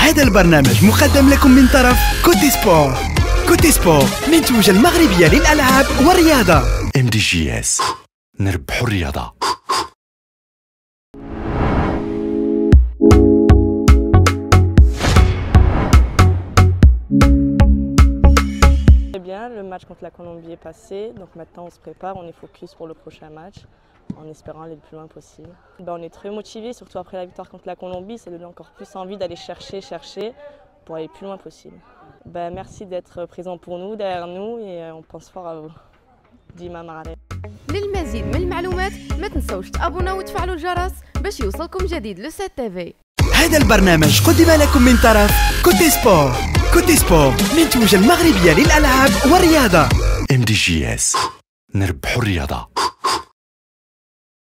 هذا البرنامج مقدم لكم من طرف كوتي سبور. كوتي سبور منتوجة المغربية للألعاب والرياضة. MDGS، نربحوا الرياضة. Bien, le match contre la Colombie est passé, donc maintenant on se prépare, on est focus pour le prochain match, en espérant aller le plus loin possible. On est très motivés, surtout après la victoire contre la Colombie, ça donne encore plus envie d'aller chercher pour aller le plus loin possible. Merci d'être présent pour nous, derrière nous, et on pense fort à vous. ديما معنا. للمزيد من المعلومات ما تنسوش تابونا وتفعلوا الجرس باش يوصلكم جديد لو 7 تي. هذا البرنامج قدم لكم من طرف كوتي سبور. كوتي سبور منتوجة المغربية للألعاب والرياضة. MDGS، نربحوا الرياضة.